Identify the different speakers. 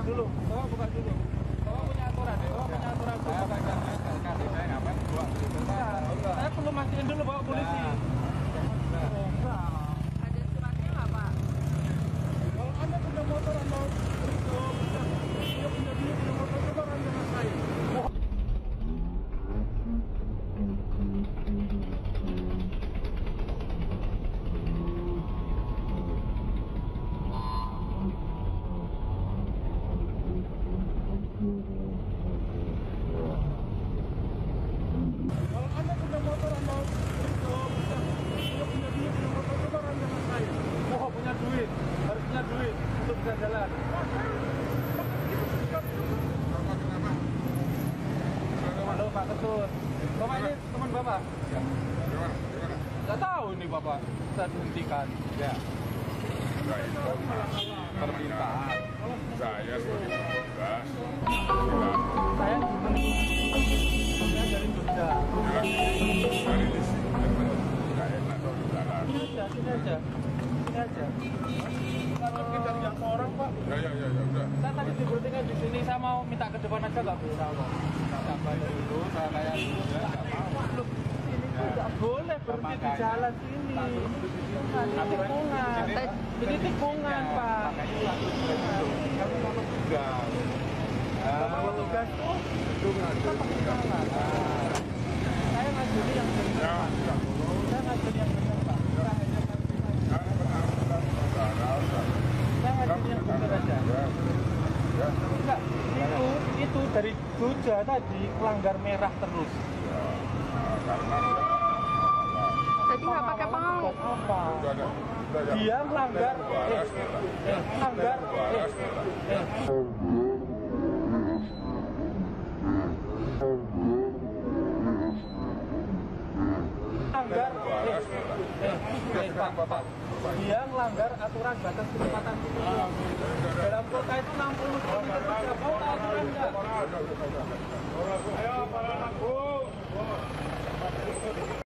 Speaker 1: dulu. Bapak buka dulu. Bapak punya aturan ya? Bapak punya aturan. Saya kasih saya ngapain buat itu. Saya perlu mastiin dulu bawa polisi. Enggak.
Speaker 2: Ada suratnya nggak, Pak?
Speaker 1: Kalau Anda punya motor atau dia punya motor itu orang dengan saya. Kalau Anda punya motor atau dia punya motor itu orang dengan saya. Oh, punya duit, harus punya duit untuk bisa jalan. Halo Pak Ketut, Bapak ini teman Bapak?
Speaker 3: Ya. Gimana?
Speaker 1: Nggak tahu ini Bapak, saya dihentikan. Ya. Permintaan.
Speaker 3: Saya sebagai petugas.
Speaker 1: Saya dari Jogja.
Speaker 3: Dari di sini nggak enak kalau di jalan.
Speaker 1: Sini aja. Kalau kita lihat orang Pak.
Speaker 3: Ya, udah.
Speaker 1: Saya tadi diberhentikan di sini, saya mau minta ke depan aja nggak bisa Pak. Nggak bayar dulu, saya kayak dulu ya, nggak mau. Ini nggak boleh berhenti di jalan sini. Ini tikungan Pak.
Speaker 3: Kamu mau petugas.
Speaker 1: Bapak petugas tuh tikungan. Saya ngajari yang benar. Saya ngajari yang benar Pak. Saya ngajari yang benar aja. Enggak, itu dari Jogja tadi melanggar merah terus.
Speaker 2: Tadi nggak pakai pengawas.
Speaker 1: Apa? Dia melanggar, Bapak. Dia melanggar aturan batas kecepatan. Dalam kota itu 60 km per jam. Tahu aturan enggak?
Speaker 3: Ayo, para anakku.